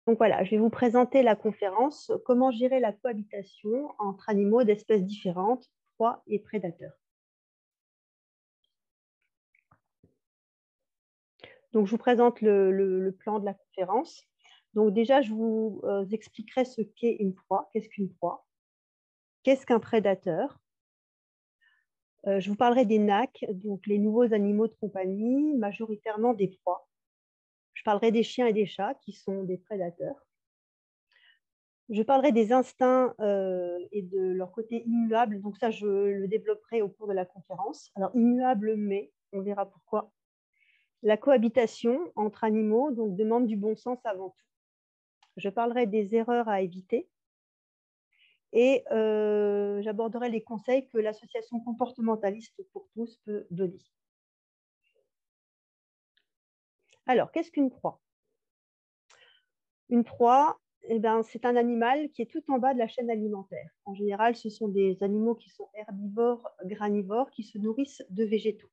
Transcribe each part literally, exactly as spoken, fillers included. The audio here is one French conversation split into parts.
Donc voilà, je vais vous présenter la conférence « Comment gérer la cohabitation entre animaux d'espèces différentes, proies et prédateurs ». Donc je vous présente le, le, le plan de la conférence. Donc déjà, je vous euh, expliquerai ce qu'est une proie, qu'est-ce qu'une proie, qu'est-ce qu'un prédateur. Euh, je vous parlerai des N A C, donc les nouveaux animaux de compagnie, majoritairement des proies. Je parlerai des chiens et des chats, qui sont des prédateurs. Je parlerai des instincts euh, et de leur côté immuable. Donc ça, je le développerai au cours de la conférence. Alors, immuable, mais on verra pourquoi. La cohabitation entre animaux donc, demande du bon sens avant tout. Je parlerai des erreurs à éviter et euh, j'aborderai les conseils que l'association comportementaliste pour tous peut donner. Alors, qu'est-ce qu'une proie? Une proie, eh ben, c'est un animal qui est tout en bas de la chaîne alimentaire. En général, ce sont des animaux qui sont herbivores, granivores, qui se nourrissent de végétaux.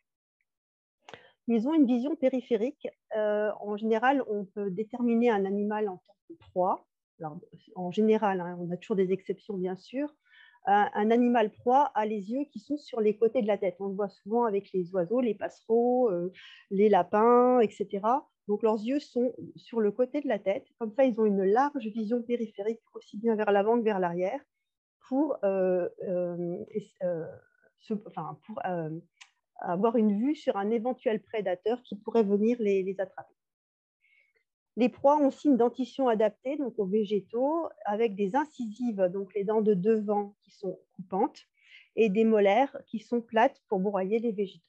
Ils ont une vision périphérique. Euh, en général, on peut déterminer un animal en tant que proie. Alors, en général, hein, on a toujours des exceptions, bien sûr. Un, un animal proie a les yeux qui sont sur les côtés de la tête. On le voit souvent avec les oiseaux, les passereaux, euh, les lapins, et cetera. Donc, leurs yeux sont sur le côté de la tête. Comme ça, ils ont une large vision périphérique, aussi bien vers l'avant que vers l'arrière, pour, euh, euh, euh, se, enfin, pour euh, avoir une vue sur un éventuel prédateur qui pourrait venir les, les attraper. Les proies ont aussi une dentition adaptée donc aux végétaux, avec des incisives, donc les dents de devant qui sont coupantes, et des molaires qui sont plates pour broyer les végétaux.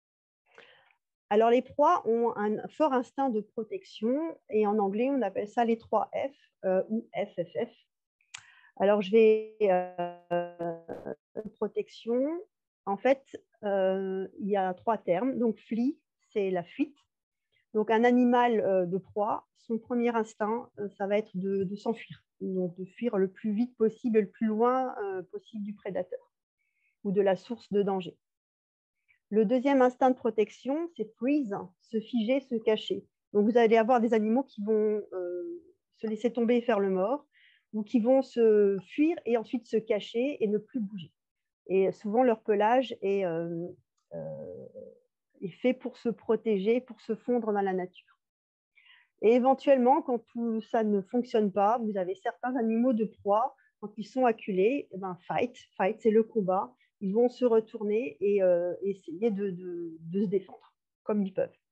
Alors, les proies ont un fort instinct de protection, et en anglais, on appelle ça les trois F euh, ou F F F. Alors, je vais euh, protection. En fait, euh, il y a trois termes. Donc, flee, c'est la fuite. Donc, un animal euh, de proie, son premier instinct, euh, ça va être de, de s'enfuir, donc de fuir le plus vite possible, le plus loin euh, possible du prédateur ou de la source de danger. Le deuxième instinct de protection, c'est freeze, se figer, se cacher. Donc, vous allez avoir des animaux qui vont euh, se laisser tomber et faire le mort, ou qui vont se fuir et ensuite se cacher et ne plus bouger. Et souvent, leur pelage est, euh, euh, est fait pour se protéger, pour se fondre dans la nature. Et éventuellement, quand tout ça ne fonctionne pas, vous avez certains animaux de proie, quand ils sont acculés, eh ben, fight, fight, c'est le combat. Ils vont se retourner et euh, essayer de, de, de se défendre comme ils peuvent.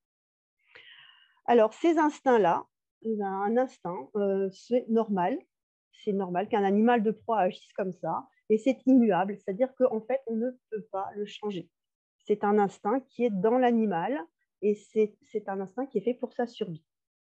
Alors, ces instincts-là, eh ben, un instinct, euh, c'est normal. C'est normal qu'un animal de proie agisse comme ça, et c'est immuable, c'est-à-dire qu'en fait, on ne peut pas le changer. C'est un instinct qui est dans l'animal, et c'est un instinct qui est fait pour sa survie.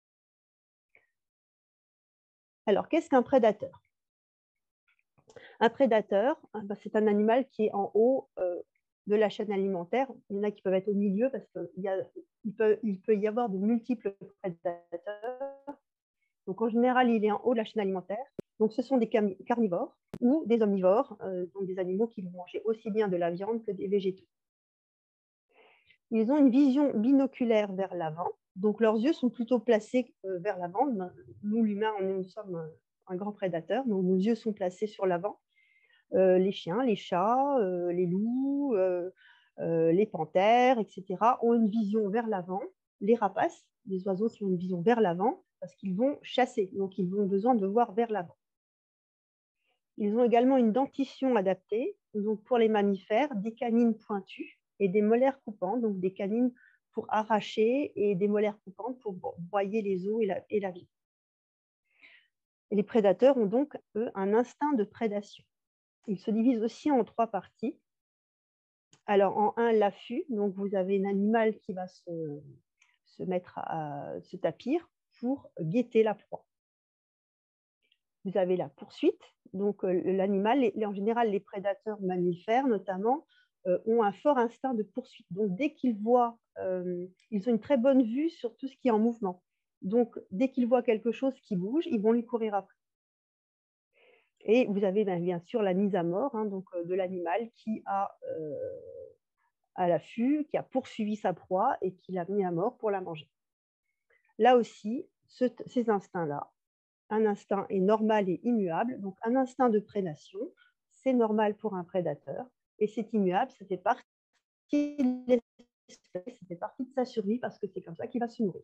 Alors, qu'est-ce qu'un prédateur? Un prédateur, ben, c'est un animal qui est en haut euh, de la chaîne alimentaire. Il y en a qui peuvent être au milieu parce qu'il peut, il peut y avoir de multiples prédateurs. Donc, en général, il est en haut de la chaîne alimentaire. Donc, ce sont des carnivores ou des omnivores, euh, donc des animaux qui vont manger aussi bien de la viande que des végétaux. Ils ont une vision binoculaire vers l'avant. Donc, leurs yeux sont plutôt placés euh, vers l'avant. Nous, l'humain, nous sommes un, un grand prédateur. Donc, nos yeux sont placés sur l'avant. Euh, les chiens, les chats, euh, les loups, euh, euh, les panthères, et cetera, ont une vision vers l'avant. Les rapaces, les oiseaux qui ont une vision vers l'avant, parce qu'ils vont chasser, donc ils ont besoin de voir vers l'avant. Ils ont également une dentition adaptée, donc pour les mammifères, des canines pointues et des molaires coupantes, donc des canines pour arracher et des molaires coupantes pour broyer les os et la, et la vie. Et les prédateurs ont donc, eux, un instinct de prédation. Ils se divisent aussi en trois parties. Alors, en un, l'affût. Donc, vous avez un animal qui va se, se mettre à se tapir pour guetter la proie. Vous avez la poursuite. Donc, euh, l'animal, en général, les prédateurs mammifères, notamment, euh, ont un fort instinct de poursuite. Donc, dès qu'ils voient, euh, ils ont une très bonne vue sur tout ce qui est en mouvement. Donc, dès qu'ils voient quelque chose qui bouge, ils vont lui courir après. Et vous avez ben, bien sûr la mise à mort hein, donc, euh, de l'animal qui a euh, à l'affût, qui a poursuivi sa proie et qui l'a mis à mort pour la manger. Là aussi, ce, ces instincts-là un instinct est normal et immuable. Donc, un instinct de prédation, c'est normal pour un prédateur et c'est immuable, ça fait partie de l'espèce, ça fait partie de sa survie parce que c'est comme ça qu'il va se nourrir.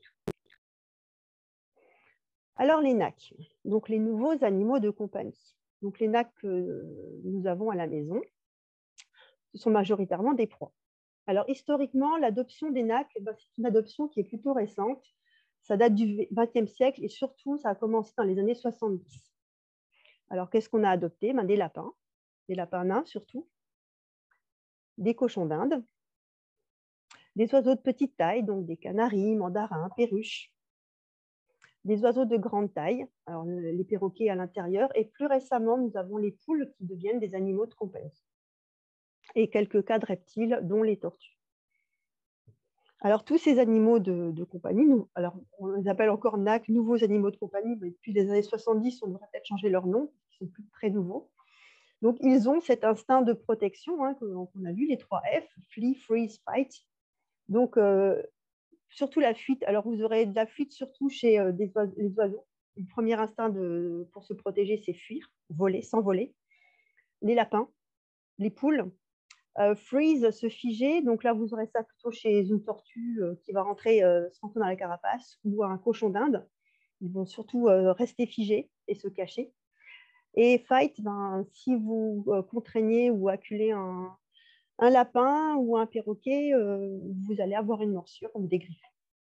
Alors, les N A C, donc les nouveaux animaux de compagnie. Donc, les N A C que nous avons à la maison, ce sont majoritairement des proies. Alors, historiquement, l'adoption des N A C, eh ben, c'est une adoption qui est plutôt récente. Ça date du vingtième siècle et surtout, ça a commencé dans les années soixante-dix. Alors, qu'est-ce qu'on a adopté? Ben, des lapins, des lapins nains surtout, des cochons d'Inde, des oiseaux de petite taille, donc des canaris, mandarins, perruches, des oiseaux de grande taille, alors les perroquets à l'intérieur, et plus récemment, nous avons les poules qui deviennent des animaux de compagnie, et quelques cas de reptiles, dont les tortues. Alors, tous ces animaux de, de compagnie, nous, alors, on les appelle encore N A C, nouveaux animaux de compagnie, mais depuis les années soixante-dix, on devrait peut-être changer leur nom, ils sont plus très nouveaux. Donc, ils ont cet instinct de protection hein, qu'on a vu, les trois F, flee, freeze, fight. Donc, euh, surtout la fuite. Alors, vous aurez de la fuite surtout chez euh, des oiseaux, les oiseaux. Le premier instinct de, pour se protéger, c'est fuir, voler, s'envoler. Les lapins, les poules. Euh, freeze, se figer. Donc là, vous aurez ça plutôt chez une tortue euh, qui va rentrer euh, se rentrer dans la carapace ou un cochon d'Inde. Ils vont surtout euh, rester figés et se cacher. Et fight, ben, si vous euh, contraignez ou acculez un, un lapin ou un perroquet, euh, vous allez avoir une morsure ou des griffes.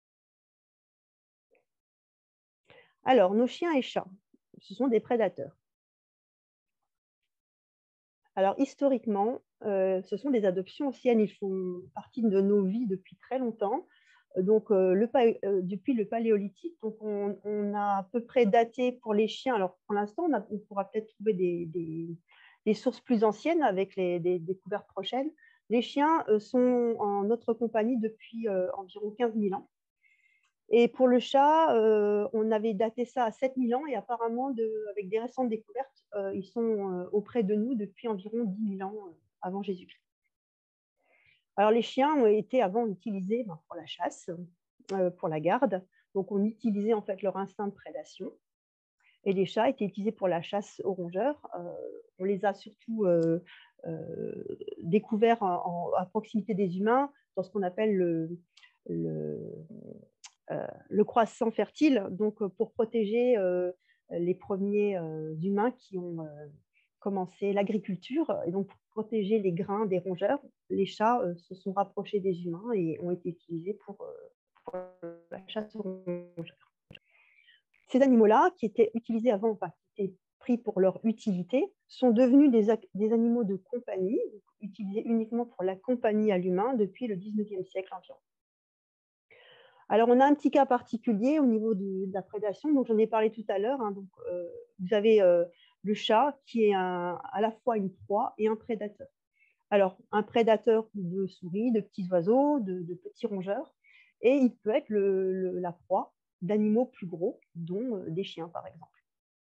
Alors, nos chiens et chats, ce sont des prédateurs. Alors, historiquement, euh, ce sont des adoptions anciennes. Ils font partie de nos vies depuis très longtemps. Donc, euh, le, euh, depuis le paléolithique, donc on, on, a à peu près daté pour les chiens. Alors, pour l'instant, on, on pourra peut-être trouver des, des, des, sources plus anciennes avec les, des découvertes prochaines. Les chiens euh, sont en notre compagnie depuis euh, environ quinze mille ans. Et pour le chat, euh, on avait daté ça à sept mille ans et apparemment, de, avec des récentes découvertes, euh, ils sont euh, auprès de nous depuis environ dix mille ans euh, avant Jésus-Christ. Alors, les chiens ont été avant utilisés ben, pour la chasse, euh, pour la garde. Donc, on utilisait en fait leur instinct de prédation. Et les chats étaient utilisés pour la chasse aux rongeurs. Euh, on les a surtout euh, euh, découverts en, en, à proximité des humains dans ce qu'on appelle le, le Euh, le croissant fertile, donc pour protéger euh, les premiers euh, humains qui ont euh, commencé l'agriculture, et donc pour protéger les grains des rongeurs, les chats euh, se sont rapprochés des humains et ont été utilisés pour, euh, pour la chasse aux rongeurs. Ces animaux-là, qui étaient utilisés avant, enfin, qui étaient pris pour leur utilité, sont devenus des, des animaux de compagnie, utilisés uniquement pour la compagnie à l'humain depuis le dix-neuvième siècle environ. Alors, on a un petit cas particulier au niveau de, de la prédation, donc j'en ai parlé tout à l'heure. Hein, donc, euh, vous avez euh, le chat qui est un, à la fois une proie et un prédateur. Alors, un prédateur de souris, de petits oiseaux, de, de petits rongeurs, et il peut être le, le, la proie d'animaux plus gros, dont euh, des chiens, par exemple.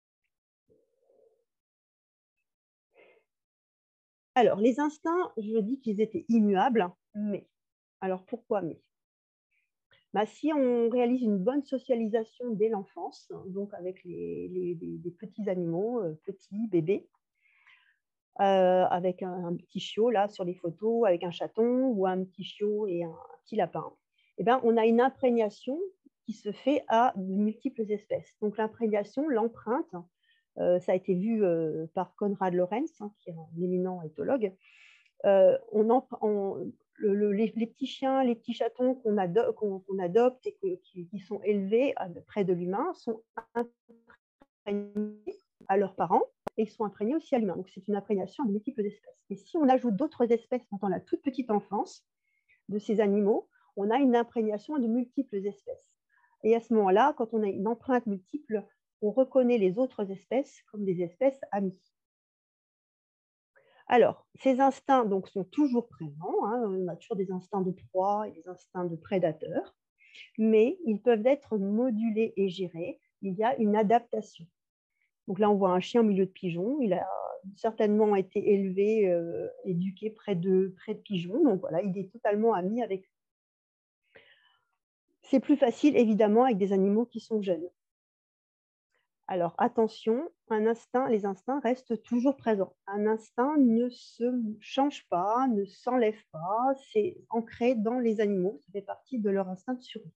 Alors, les instincts, je dis qu'ils étaient immuables, mais, alors pourquoi mais? Bah, si on réalise une bonne socialisation dès l'enfance, donc avec les, les, les, les petits animaux, euh, petits, bébés, euh, avec un, un petit chiot là sur les photos, avec un chaton ou un petit chiot et un, un petit lapin, eh ben, on a une imprégnation qui se fait à de multiples espèces. Donc l'imprégnation, l'empreinte, euh, ça a été vu euh, par Konrad Lorenz, hein, qui est un éminent éthologue. Euh, on, en, on le, le, les, les petits chiens, les petits chatons qu'on ado qu'on, qu'on adopte et que, qui, qui sont élevés à, près de l'humain sont imprégnés à leurs parents et ils sont imprégnés aussi à l'humain. Donc, c'est une imprégnation de multiples espèces. Et si on ajoute d'autres espèces pendant la toute petite enfance de ces animaux, on a une imprégnation de multiples espèces. Et à ce moment-là, quand on a une empreinte multiple, on reconnaît les autres espèces comme des espèces amies. Alors, ces instincts donc, sont toujours présents. Hein, on a toujours des instincts de proie et des instincts de prédateur, mais ils peuvent être modulés et gérés. Il y a une adaptation. Donc là, on voit un chien au milieu de pigeons. Il a certainement été élevé, euh, éduqué près de, près de pigeons. Donc voilà, il est totalement ami avec eux. C'est plus facile, évidemment, avec des animaux qui sont jeunes. Alors, attention, un instinct, les instincts restent toujours présents. Un instinct ne se change pas, ne s'enlève pas, c'est ancré dans les animaux, ça fait partie de leur instinct de survie.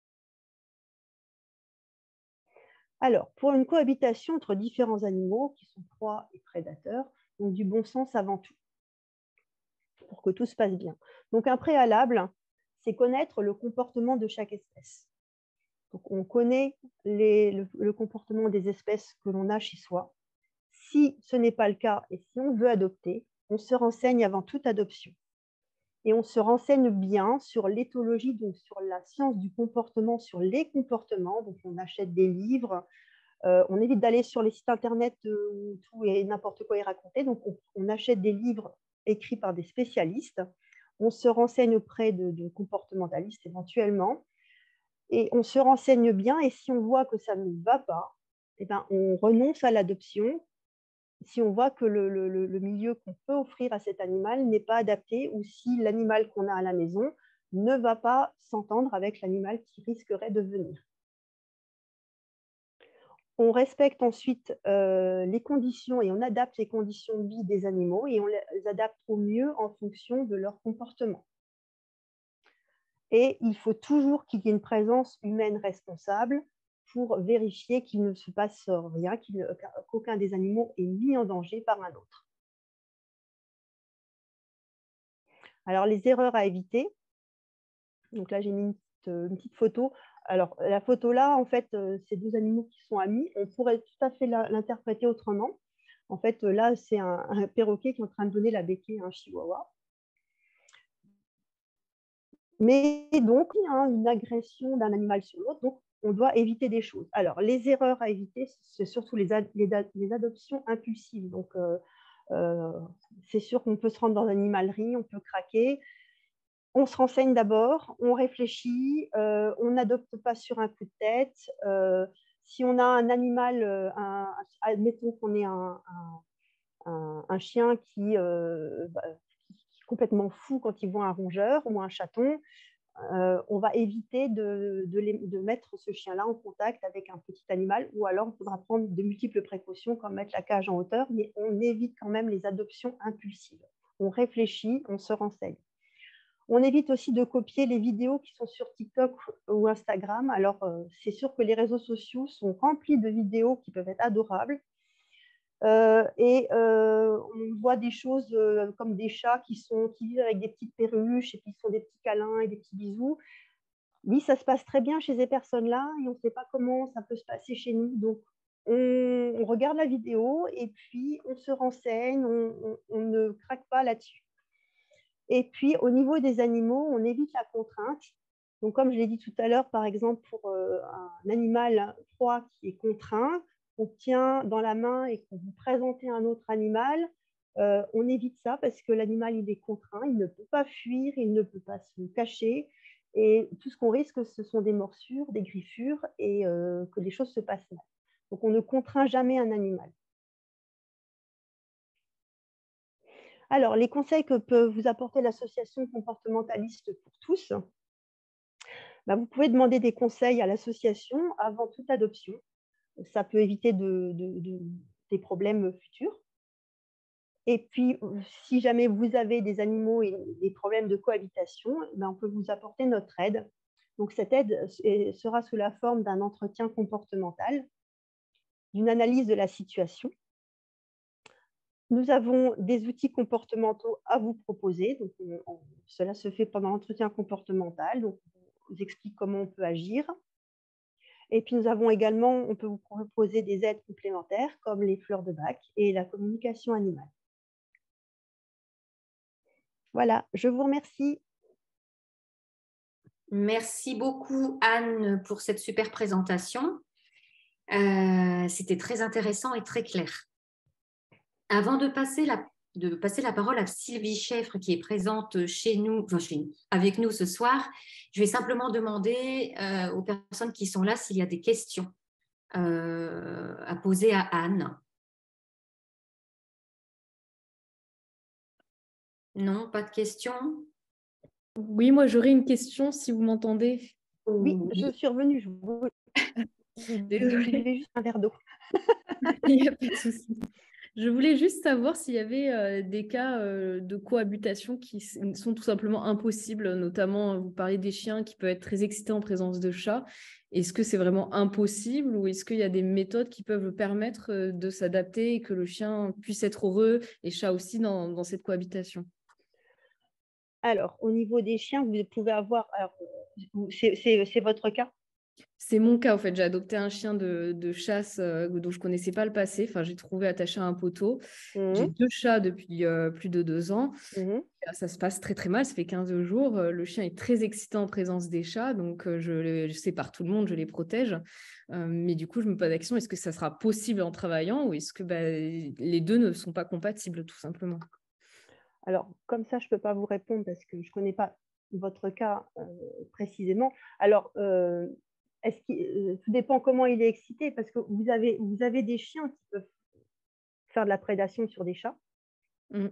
Alors, pour une cohabitation entre différents animaux qui sont proies et prédateurs, donc du bon sens avant tout, pour que tout se passe bien. Donc, un préalable, c'est connaître le comportement de chaque espèce. Donc, on connaît les, le, le comportement des espèces que l'on a chez soi. Si ce n'est pas le cas et si on veut adopter, on se renseigne avant toute adoption. Et on se renseigne bien sur l'éthologie, donc sur la science du comportement, sur les comportements. Donc, on achète des livres. Euh, on évite d'aller sur les sites internet où tout et n'importe quoi est raconté. Donc, on, on achète des livres écrits par des spécialistes. On se renseigne auprès de, de comportementalistes éventuellement. Et on se renseigne bien. Et si on voit que ça ne va pas, eh ben, on renonce à l'adoption. Si on voit que le, le, le milieu qu'on peut offrir à cet animal n'est pas adapté ou si l'animal qu'on a à la maison ne va pas s'entendre avec l'animal qui risquerait de venir. On respecte ensuite euh, les conditions et on adapte les conditions de vie des animaux et on les adapte au mieux en fonction de leur comportement. Et il faut toujours qu'il y ait une présence humaine responsable pour vérifier qu'il ne se passe rien, qu'aucun des animaux est mis en danger par un autre. Alors, les erreurs à éviter. Donc là, j'ai mis une petite, une petite photo. Alors, la photo là, en fait, c'est deux animaux qui sont amis. On pourrait tout à fait l'interpréter autrement. En fait, là, c'est un, un perroquet qui est en train de donner la béquille à un chihuahua. Mais donc, il y a une agression d'un animal sur l'autre, donc on doit éviter des choses. Alors, les erreurs à éviter, c'est surtout les, ad les, ad les adoptions impulsives. Donc, euh, euh, c'est sûr qu'on peut se rendre dans l'animalerie, on peut craquer. On se renseigne d'abord, on réfléchit, euh, on n'adopte pas sur un coup de tête. Euh, si on a un animal, euh, un, admettons qu'on ait un, un, un, un chien qui, euh, bah, qui est complètement fou quand il voit un rongeur ou un chaton, euh, on va éviter de, de, les, de mettre ce chien-là en contact avec un petit animal, ou alors il faudra prendre de multiples précautions comme mettre la cage en hauteur, mais on évite quand même les adoptions impulsives. On réfléchit, on se renseigne. On évite aussi de copier les vidéos qui sont sur TikTok ou Instagram. Alors, euh, c'est sûr que les réseaux sociaux sont remplis de vidéos qui peuvent être adorables. Euh, et euh, on voit des choses euh, comme des chats qui, sont, qui vivent avec des petites perruches et qui font des petits câlins et des petits bisous. Oui, ça se passe très bien chez ces personnes-là et on ne sait pas comment ça peut se passer chez nous. Donc, on, on regarde la vidéo et puis on se renseigne, on, on, on ne craque pas là-dessus. Et puis, au niveau des animaux, on évite la contrainte. Donc, comme je l'ai dit tout à l'heure, par exemple, pour euh, un animal proie qui est contraint, on tient dans la main et qu'on vous présente un autre animal, euh, on évite ça parce que l'animal, il est contraint, il ne peut pas fuir, il ne peut pas se cacher. Et tout ce qu'on risque, ce sont des morsures, des griffures et euh, que les choses se passent mal. Donc, on ne contraint jamais un animal. Alors, les conseils que peut vous apporter l'association comportementaliste pour tous, bah, vous pouvez demander des conseils à l'association avant toute adoption. Ça peut éviter de, de, de, des problèmes futurs. Et puis, si jamais vous avez des animaux et des problèmes de cohabitation, bah, on peut vous apporter notre aide. Donc, cette aide sera sous la forme d'un entretien comportemental, d'une analyse de la situation. Nous avons des outils comportementaux à vous proposer. Donc, on, on, cela se fait pendant l'entretien comportemental. Donc, on vous explique comment on peut agir. Et puis, nous avons également, on peut vous proposer des aides complémentaires comme les fleurs de bac et la communication animale. Voilà, je vous remercie. Merci beaucoup, Anne, pour cette super présentation. Euh, C'était très intéressant et très clair. Avant de passer la, de passer la parole à Sylvie Cheffre, qui est présente chez nous, enfin, chez nous, avec nous ce soir, je vais simplement demander euh, aux personnes qui sont là s'il y a des questions euh, à poser à Anne. Non, pas de questions? Oui, moi j'aurais une question si vous m'entendez. Oui, je suis revenue. Je vous... Désolée. juste un verre d'eau. Il n'y a pas de souci. Je voulais juste savoir s'il y avait euh, des cas euh, de cohabitation qui sont tout simplement impossibles, notamment vous parlez des chiens qui peuvent être très excités en présence de chats. Est-ce que c'est vraiment impossible ou est-ce qu'il y a des méthodes qui peuvent permettre euh, de s'adapter et que le chien puisse être heureux et le chat aussi dans, dans cette cohabitation? Alors, au niveau des chiens, vous pouvez avoir... C'est votre cas? C'est mon cas, en fait. J'ai adopté un chien de, de chasse euh, dont je ne connaissais pas le passé. Enfin, j'ai trouvé attaché à un poteau. Mmh. J'ai deux chats depuis euh, plus de deux ans. Mmh. Ça se passe très, très mal. Ça fait quinze jours. Euh, le chien est très excitant en présence des chats. Donc, euh, je, les, je sépare tout le monde, je les protège. Euh, mais du coup, je me pose la question, est-ce que ça sera possible en travaillant ou est-ce que bah, les deux ne sont pas compatibles, tout simplement? Alors, comme ça, je ne peux pas vous répondre parce que je ne connais pas votre cas euh, précisément. Alors, euh, est-ce qu'il, euh, tout dépend comment il est excité, parce que vous avez, vous avez des chiens qui peuvent faire de la prédation sur des chats, Mmh.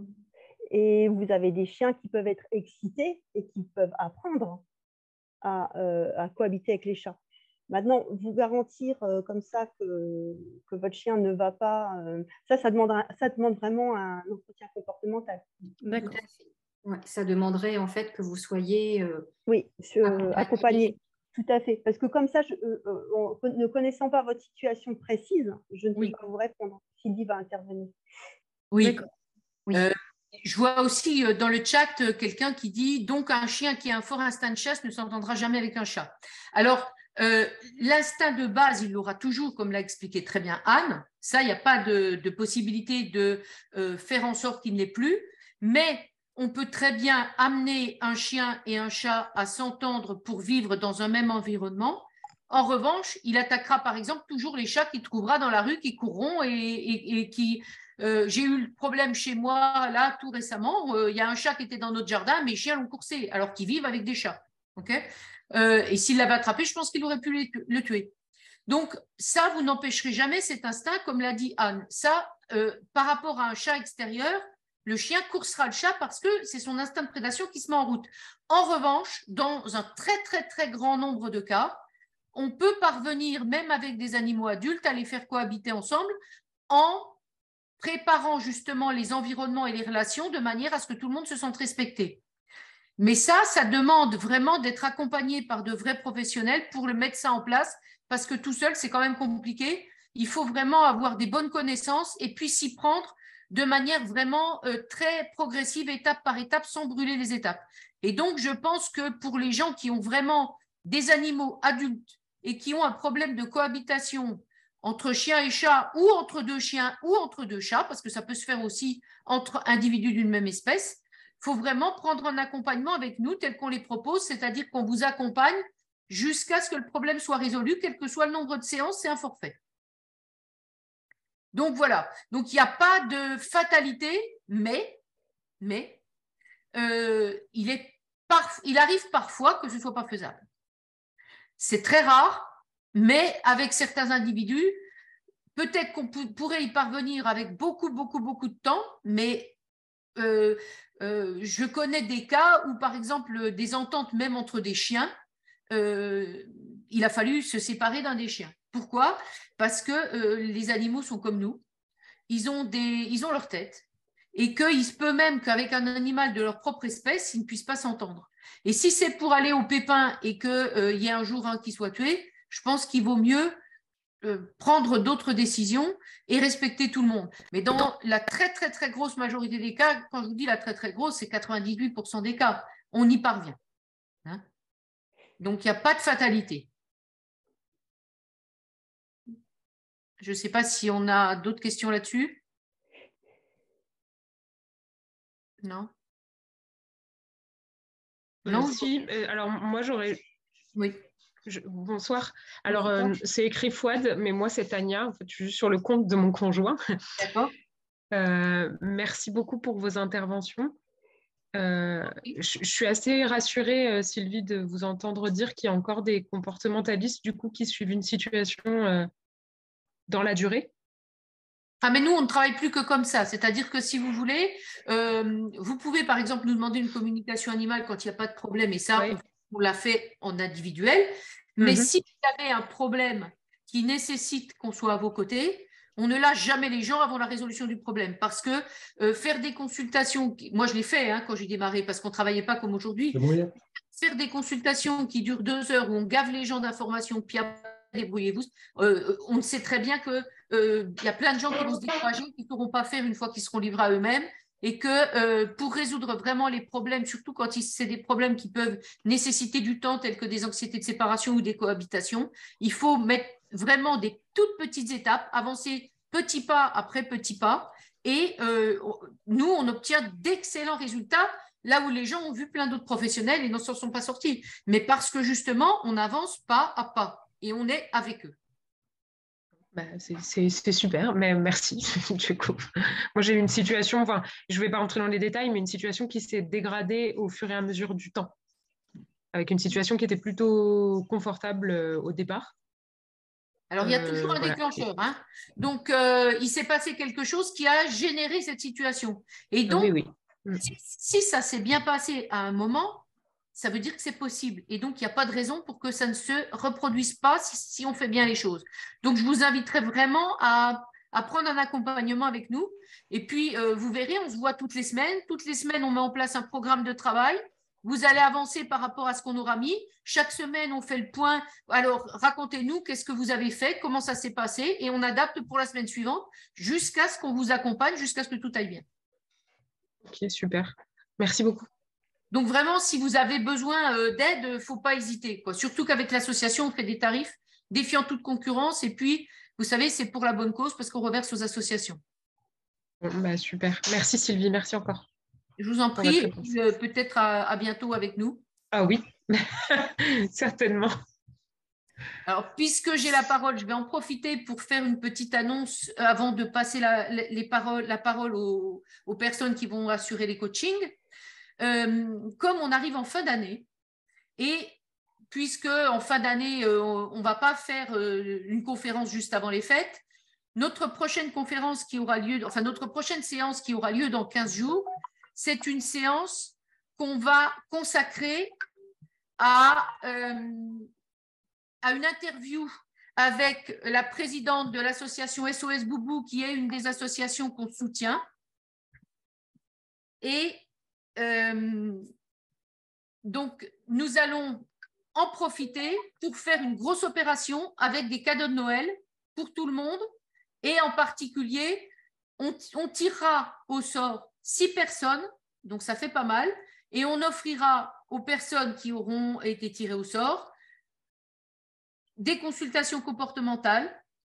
et vous avez des chiens qui peuvent être excités et qui peuvent apprendre à, euh, à cohabiter avec les chats. Maintenant, vous garantir euh, comme ça que, que votre chien ne va pas, euh, ça, ça demande, un, ça demande vraiment un entretien comportemental. D'accord. Ouais, ça demanderait en fait que vous soyez euh, oui, accompagné. accompagné. Tout à fait. Parce que comme ça, je, euh, en ne connaissant pas votre situation précise, je ne peux Oui. pas vous répondre. Sylvie va intervenir. Oui. Oui. Euh, je vois aussi euh, dans le chat euh, quelqu'un qui dit « Donc, un chien qui a un fort instinct de chasse ne s'entendra jamais avec un chat. » Alors, euh, l'instinct de base, il l'aura toujours, comme l'a expliqué très bien Anne. Ça, il n'y a pas de, de possibilité de euh, faire en sorte qu'il ne l'ait plus. Mais on peut très bien amener un chien et un chat à s'entendre pour vivre dans un même environnement. En revanche, il attaquera par exemple toujours les chats qu'il trouvera dans la rue, qui courront et, et, et qui... Euh, j'ai eu le problème chez moi, là, tout récemment. Il euh, y a un chat qui était dans notre jardin, mes chiens l'ont coursé, alors qu'ils vivent avec des chats. Okay euh, et s'il l'avait attrapé, je pense qu'il aurait pu le, le tuer. Donc, ça, vous n'empêcherez jamais cet instinct, comme l'a dit Anne. Ça, euh, par rapport à un chat extérieur, le chien coursera le chat parce que c'est son instinct de prédation qui se met en route. En revanche, dans un très, très, très grand nombre de cas, on peut parvenir, même avec des animaux adultes, à les faire cohabiter ensemble en préparant justement les environnements et les relations de manière à ce que tout le monde se sente respecté. Mais ça, ça demande vraiment d'être accompagné par de vrais professionnels pour le mettre ça en place, parce que tout seul, c'est quand même compliqué. Il faut vraiment avoir des bonnes connaissances et puis s'y prendre de manière vraiment euh, très progressive, étape par étape, sans brûler les étapes. Et donc, je pense que pour les gens qui ont vraiment des animaux adultes et qui ont un problème de cohabitation entre chien et chat, ou entre deux chiens, ou entre deux chats, parce que ça peut se faire aussi entre individus d'une même espèce, il faut vraiment prendre un accompagnement avec nous tel qu'on les propose, c'est-à-dire qu'on vous accompagne jusqu'à ce que le problème soit résolu, quel que soit le nombre de séances, c'est un forfait. Donc voilà, donc il n'y a pas de fatalité, mais, mais euh, il, est par, il arrive parfois que ce ne soit pas faisable. C'est très rare, mais avec certains individus, peut-être qu'on pourrait y parvenir avec beaucoup, beaucoup, beaucoup de temps, mais euh, euh, je connais des cas où, par exemple, des ententes même entre des chiens, euh, il a fallu se séparer d'un des chiens. Pourquoi? Parce que euh, les animaux sont comme nous, ils ont, des, ils ont leur tête, et qu'il se peut même qu'avec un animal de leur propre espèce, ils ne puissent pas s'entendre. Et si c'est pour aller au pépin et qu'il euh, y ait un jour un qui soit tué, je pense qu'il vaut mieux Euh, prendre d'autres décisions et respecter tout le monde. Mais dans la très, très, très grosse majorité des cas, quand je vous dis la très, très grosse, c'est quatre-vingt-dix-huit pour cent des cas. On y parvient. Hein? Donc, il n'y a pas de fatalité. Je ne sais pas si on a d'autres questions là-dessus. Non? Non, euh, si. Euh, alors, moi, j'aurais... Oui. Je... Bonsoir. Alors, euh, c'est écrit Fouad, mais moi, c'est Tania. En fait, je suis juste sur le compte de mon conjoint. D'accord. Euh, merci beaucoup pour vos interventions. Euh, je, je suis assez rassurée, euh, Sylvie, de vous entendre dire qu'il y a encore des comportementalistes, du coup, qui suivent une situation euh, dans la durée. Ah, mais nous, on ne travaille plus que comme ça. C'est-à-dire que si vous voulez, euh, vous pouvez, par exemple, nous demander une communication animale quand il n'y a pas de problème, et ça, oui. on, on l'a fait en individuel. Mais mm-hmm. si vous avez un problème qui nécessite qu'on soit à vos côtés, on ne lâche jamais les gens avant la résolution du problème. Parce que euh, faire des consultations, moi je l'ai fait hein, quand j'ai démarré, parce qu'on ne travaillait pas comme aujourd'hui, faire des consultations qui durent deux heures où on gave les gens d'informations, puis après, débrouillez-vous, euh, on sait très bien qu'il euh, y a plein de gens qui vont se décourager, qui ne pourront pas faire une fois qu'ils seront livrés à eux-mêmes, et que euh, pour résoudre vraiment les problèmes, surtout quand c'est des problèmes qui peuvent nécessiter du temps, tels que des anxiétés de séparation ou des cohabitations, il faut mettre vraiment des toutes petites étapes, avancer petit pas après petit pas, et euh, nous, on obtient d'excellents résultats là où les gens ont vu plein d'autres professionnels et ne s'en sont pas sortis. Mais parce que justement, on avance pas à pas et on est avec eux. Bah, c'est super, mais merci. Du coup, moi j'ai eu une situation, enfin, je ne vais pas rentrer dans les détails, mais une situation qui s'est dégradée au fur et à mesure du temps, avec une situation qui était plutôt confortable euh, au départ. Alors, il y a toujours euh, un voilà. déclencheur. Hein. Donc, euh, il s'est passé quelque chose qui a généré cette situation. Et donc, oui, oui. si, si ça s'est bien passé à un moment, ça veut dire que c'est possible. Et donc, il n'y a pas de raison pour que ça ne se reproduise pas si, si on fait bien les choses. Donc, je vous inviterai vraiment à, à prendre un accompagnement avec nous. Et puis, euh, vous verrez, on se voit toutes les semaines. Toutes les semaines, on met en place un programme de travail. Vous allez avancer par rapport à ce qu'on aura mis. Chaque semaine, on fait le point. Alors, racontez-nous qu'est-ce que vous avez fait, comment ça s'est passé, et on adapte pour la semaine suivante jusqu'à ce qu'on vous accompagne, jusqu'à ce que tout aille bien. Ok, super. Merci beaucoup. Donc, vraiment, si vous avez besoin euh, d'aide, il ne faut pas hésiter, quoi. Surtout qu'avec l'association, on fait des tarifs défiant toute concurrence. Et puis, vous savez, c'est pour la bonne cause parce qu'on reverse aux associations. Bah, super. Merci Sylvie, merci encore. Je vous en prie, euh, peut-être à, à bientôt avec nous. Ah oui, certainement. Alors, puisque j'ai la parole, je vais en profiter pour faire une petite annonce avant de passer la, les paroles, la parole aux, aux personnes qui vont assurer les coachings. Euh, comme on arrive en fin d'année, et puisque en fin d'année, euh, on ne va pas faire euh, une conférence juste avant les fêtes, notre prochaine conférence qui aura lieu, enfin notre prochaine séance qui aura lieu dans quinze jours, c'est une séance qu'on va consacrer à, euh, à une interview avec la présidente de l'association S O S Boubou, qui est une des associations qu'on soutient. Et euh, donc, nous allons en profiter pour faire une grosse opération avec des cadeaux de Noël pour tout le monde. Et en particulier, on, on tirera au sort six personnes, donc ça fait pas mal, et on offrira aux personnes qui auront été tirées au sort des consultations comportementales,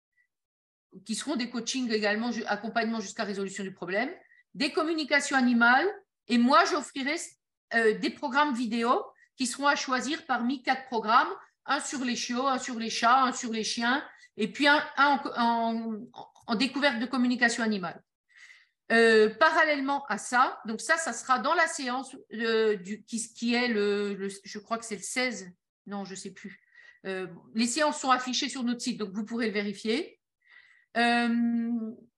qui seront des coachings également, accompagnement jusqu'à résolution du problème, des communications animales, et moi j'offrirai euh, des programmes vidéo qui seront à choisir parmi quatre programmes, un sur les chiots, un sur les chats, un sur les chiens, et puis un, un en, en, en découverte de communication animale. Euh, parallèlement à ça, donc ça, ça sera dans la séance euh, du, qui, qui est le, le, je crois que c'est le seize, non, je ne sais plus. Euh, les séances sont affichées sur notre site, donc vous pourrez le vérifier. Euh,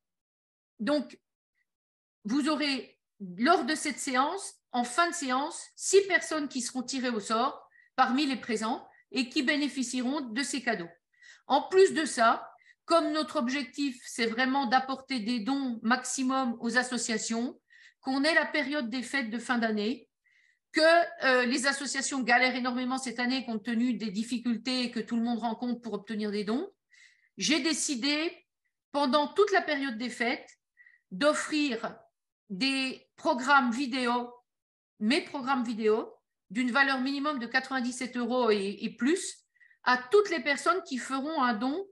donc, vous aurez, lors de cette séance, en fin de séance, six personnes qui seront tirées au sort parmi les présents et qui bénéficieront de ces cadeaux. En plus de ça, comme notre objectif, c'est vraiment d'apporter des dons maximum aux associations, qu'on ait la période des fêtes de fin d'année, que euh, les associations galèrent énormément cette année compte tenu des difficultés que tout le monde rencontre pour obtenir des dons, j'ai décidé, pendant toute la période des fêtes, d'offrir des programmes vidéo, mes programmes vidéo, d'une valeur minimum de quatre-vingt-dix-sept euros et, et plus, à toutes les personnes qui feront un don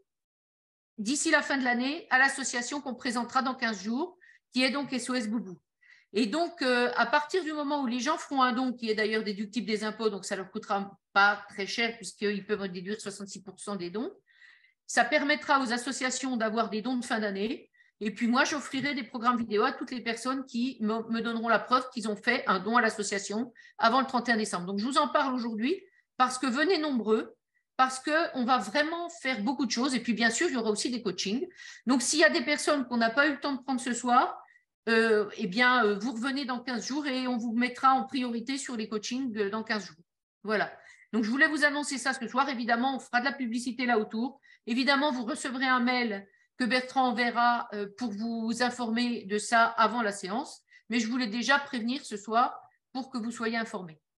d'ici la fin de l'année à l'association qu'on présentera dans quinze jours, qui est donc S O S Boubou. Et donc, euh, à partir du moment où les gens feront un don, qui est d'ailleurs déductible des impôts, donc ça ne leur coûtera pas très cher puisqu'ils peuvent déduire soixante-six pour cent des dons, ça permettra aux associations d'avoir des dons de fin d'année. Et puis moi, j'offrirai des programmes vidéo à toutes les personnes qui me, me donneront la preuve qu'ils ont fait un don à l'association avant le trente et un décembre. Donc, je vous en parle aujourd'hui parce que venez nombreux, parce qu'on va vraiment faire beaucoup de choses. Et puis, bien sûr, il y aura aussi des coachings. Donc, s'il y a des personnes qu'on n'a pas eu le temps de prendre ce soir, euh, eh bien, euh, vous revenez dans quinze jours et on vous mettra en priorité sur les coachings euh, dans quinze jours. Voilà. Donc, je voulais vous annoncer ça ce soir. Évidemment, on fera de la publicité là autour. Évidemment, vous recevrez un mail que Bertrand enverra euh, pour vous informer de ça avant la séance. Mais je voulais déjà prévenir ce soir pour que vous soyez informés.